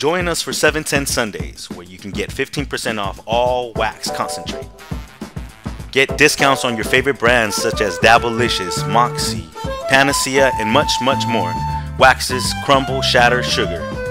Join us for 710 Sundays, where you can get 15% off all wax concentrate. Get discounts on your favorite brands such as Dabblelicious, Moxie, Panacea, and much, much more. Waxes, crumble, shatter, sugar.